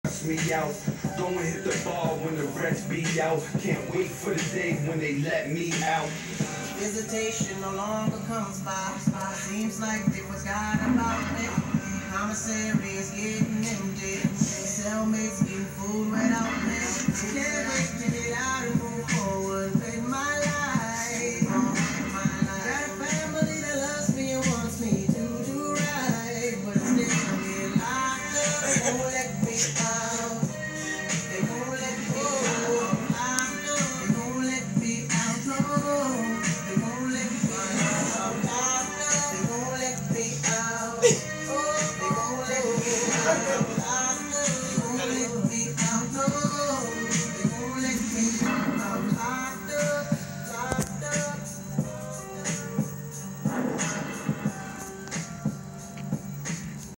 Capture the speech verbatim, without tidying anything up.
Me out, go and hit the ball when the rest be out. Can't wait for the day when they let me out. Visitation no longer comes by. Seems like they forgot about me. Commissary is getting empty. Cellmates getting food without me. Can't wait to get out and move forward with my life. Got a family that loves me and wants me to do right, but still I'm getting locked up. They won't let me out. They won't let me go. They won't let me out. No. They won't let me out. They won't let me out. Oh, they won't let me out.